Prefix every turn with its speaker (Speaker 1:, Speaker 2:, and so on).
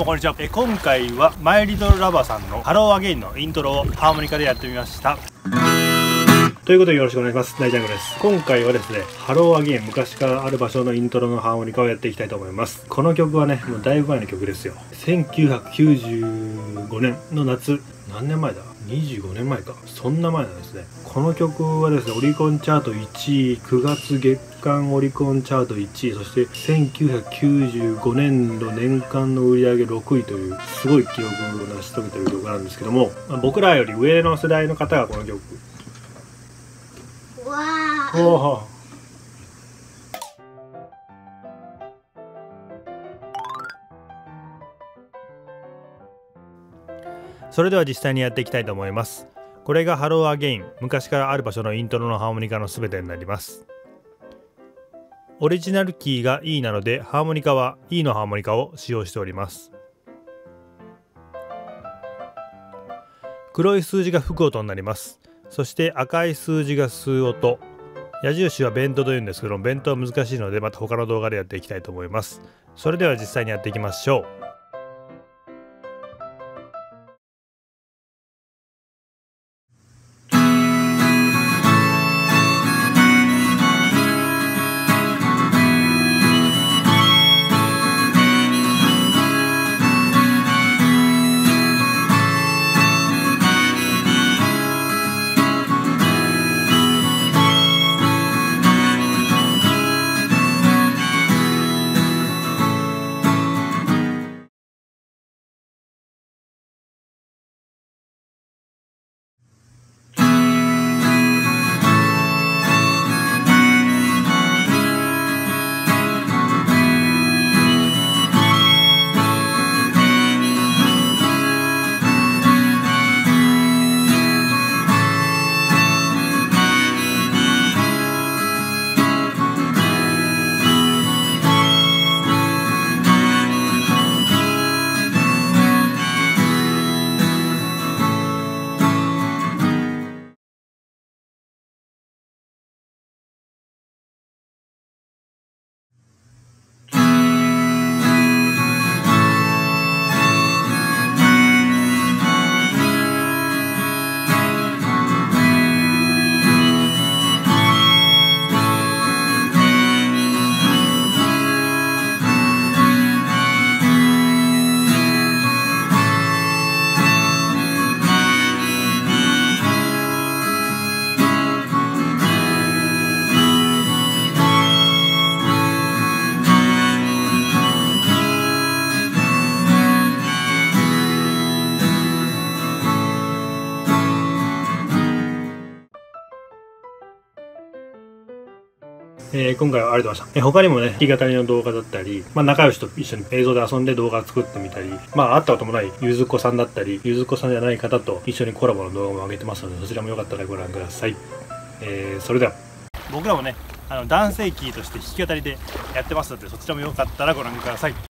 Speaker 1: こんにちは。今回はマイリトルラバーさんのハローアゲインのイントロをハーモニカでやってみました。ということでよろしくお願いします。大ジャングです。今回はですね、ハローアゲイン、昔からある場所のイントロのハーモニカをやっていきたいと思います。この曲はね、もうだいぶ前の曲ですよ。1995年の夏、何年前だ？25年前か。そんな前なんですね。この曲はですね、オリコンチャート1位、9月月間オリコンチャート1位、そして1995年度年間の売り上げ6位というすごい記録を成し遂げている曲なんですけども、僕らより上の世代の方がこの曲。
Speaker 2: わ
Speaker 1: おお。それでは実際にやっていきたいと思います。これがハローアゲイン、昔からある場所のイントロのハーモニカのすべてになります。オリジナルキーが E なので、ハーモニカは E のハーモニカを使用しております。黒い数字が吹く音になります。そして赤い数字が吸う音。矢印はベントというんですけども、ベントは難しいので、また他の動画でやっていきたいと思います。それでは実際にやっていきましょう。今回はありがとうございました。他にもね、弾き語りの動画だったり、仲良しと一緒に映像で遊んで動画を作ってみたり、会ったこともないゆずこさんだったり、ゆずこさんじゃない方と一緒にコラボの動画も上げてますので、そちらもよかったらご覧ください。それでは。僕らもね、男性キーとして弾き語りでやってますので、そちらもよかったらご覧ください。